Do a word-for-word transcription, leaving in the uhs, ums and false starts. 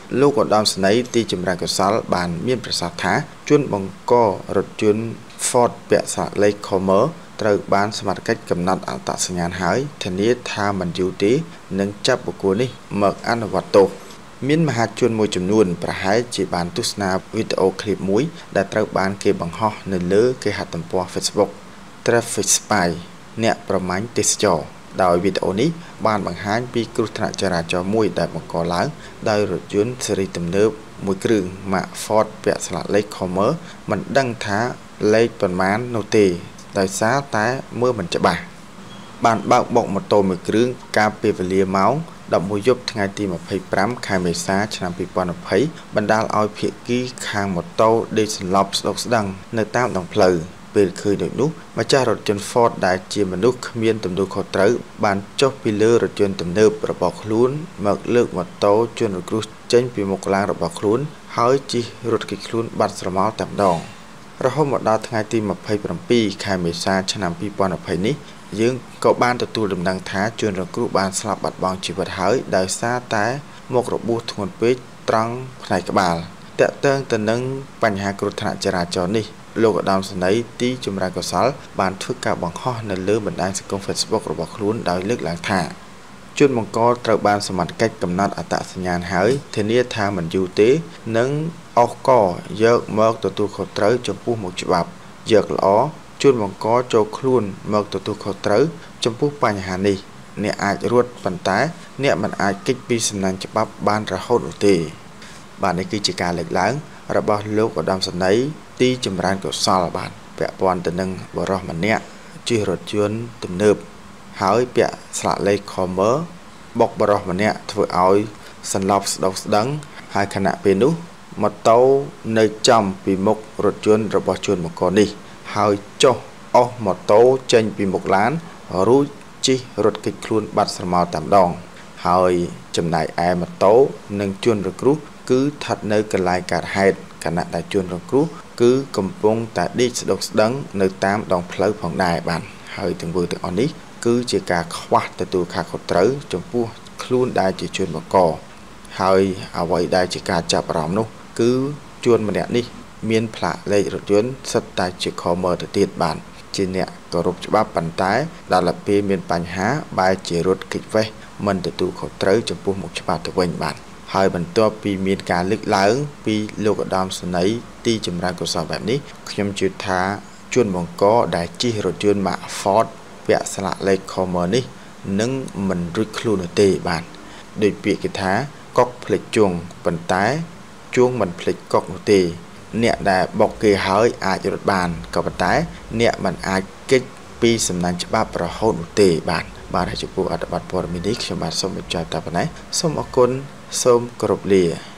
លោកឧត្តមសេនីយ៍ទីចម្រើនកសលបានមានប្រសាសន៍ថាជនបង្ករថយន្ត Ford ពាក់ស្លាកលេខ Commerce ត្រូវបានសមត្ថកិច្ចកំណត់អត្តសញ្ញាណហើយធានាថាមិនយូរទេនឹងចាប់បុគ្គលនេះមកអនុវត្តទោសមានមហាជនមួយចំនួនប្រហែលជាបានទស្សនាវីដេអូឃ្លីបមួយដែលត្រូវបានគេបង្ហោះនៅលើគេហទំព័រ Facebook Traffic Spy អ្នកប្រមាញ់ទេសចរដោយវីដេអូនេះបានបង្ហាញពីគ្រោះថ្នាក់ចរាចរណ៍មួយដែលបង្កឡើងដោយរថយន្តស៊េរីទំនើបមួយគ្រឿងម៉ាក Ford ពាក់ស្លាកលេខ Commerce មិនដឹងថាលេខប៉ុន្មាននោះទេដោយសារតែមើលមិនច្បាស់បានបើកបុកម៉ូតូមួយគ្រឿងកាលពីវេលាម៉ោងដប់មួយយប់ថ្ងៃទីម្ភៃប្រាំខែមេសាឆ្នាំពីរពាន់ម្ភៃបណ្ដាលឲ្យភាគីខាងម៉ូតូដេកសន្លប់ស្ដុកស្ដឹងនៅតាមដងផ្លូវពេលឃើញដូចនោះម្ចាស់រថយន្ត Ford ដែលជាមនុស្សគ្មានទំនួលខុសត្រូវបានចុះពីលើរថយន្តទំនើបរបស់ខ្លួនមកលើកម៉ូតូជនរងគ្រោះចេញពីមុខឡានរបស់ខ្លួនហើយជិះរត់គេចខ្លួនបាត់ស្រមោលតែម្ដងរហូតមកដល់ថ្ងៃទីម្ភៃប្រាំពីរខែមេសាឆ្នាំពីរពាន់ម្ភៃនេះយើងក៏បានទទួលដំណឹងថាជនរងគ្រោះបានស្លាប់បាត់បង់ជីវិតហើយដោយសារតែមករបួសធ្ងន់ពេកត្រង់ផ្នែកក្បាលតាក់ទងទៅនឹងបញ្ហាគ្រោះថ្នាក់ចរាចរណ៍នេះលោកឧត្តមសេនីយ៍ទីចម្រើនកុសលបានធ្វើការបង្ហោះនៅលើបណ្ដាញសង្គម Facebook របស់ខ្លួនដោយលើកឡើងថាជនបង្កត្រូវបានសមត្ថកិច្ចកំណត់អត្តសញ្ញាណហើយធានាថាមិនយូរទេនឹងអស់កយកមកទទួលខុសត្រូវចំពោះមុខច្បាប់យកល្អជនបង្កចូលខ្លួនមកទទួលខុសត្រូវចំពោះបញ្ហានេះអ្នកអាចរត់ប៉ុន្តែអ្នកមិនអាចគេចពីសំណាញ់ច្បាប់បានរហូតនោះទេបាទនេះគឺជាការលើកឡើងរបស់លោកឧត្តមសេនីយ៍ទីចម្រើនកុសលបាទពាក់ព័ន្ធទៅនឹងបរិសម្នាក់ជិះរថយន្តទំនើបហើយពាក់ស្លាកលេខ Commerce បុកបរិសម្នាក់ធ្វើឲ្យសន្លប់ស្ដុកស្ដឹងហើយខណៈពេលនោះម៉ូតូនៅចំពីមុខរថយន្តរបស់ជនបង្កនេះហើយចុះអស់ម៉ូតូចេញពីមុខឡានរួចជិះរត់គេចខ្លួនបាត់ស្រមោលតែម្ដងហើយចំណែកឯម៉ូតូនិងជនរងគ្រោះគឺស្ថិតនៅកន្លែងកើតហេតុខណៈដែលជនរងគ្រោះគឺកំពុងតែដេកស្ដុកស្ដឹងនៅតាមដងផ្លូវផងដែរបាទហើយទាំងវើទាំងអស់នេះគឺជាការខ្វះទទួលខុសត្រូវចំពោះខ្លួនដែលជាជនបង្កហើយអ្វីដែលជាការចាប់អារម្មណ៍នោះគឺជួនម្នាក់នេះមានផ្លាកលេខរថយន្តសិតតែជា Commerce ទៅទៀតបាទជាអ្នកគោរពច្បាប់ប៉ុន្តែដល់ពេលមានបញ្ហាបែរជារត់គេចវេះមិនទទួលខុសត្រូវចំពោះមុខច្បាប់ទៅវិញបាទហើយបន្ទាប់ពីមានការលើកឡើងពីលោកឧត្តមសេនីយ៍ទីចម្រើនកុសលបែបនេះខ្ញុំជឿថាជនបង្កដែលជិះរថយន្តម៉ាក Ford ពាក់ស្លាកលេខ Commerce នេះនឹងមិនរួចខ្លួននោះទេបាទដោយពាក្យគេថាកុកភ្លេចជួងប៉ុន្តែជួងមិនភ្លេចកុកនោះទេអ្នកដែលបុកគេហើយអាចរត់បានក៏ប៉ុន្តែអ្នកមិនអាចគេចពីសំណាញ់ច្បាប់រហូតនោះទេបាទបាទហើយចំពោះអត្ថបទព័ត៌មាននេះខ្ញុំបាទសូមបញ្ចប់តែប៉ុណ្ណេះសូមអរគុណសូមគោរពលា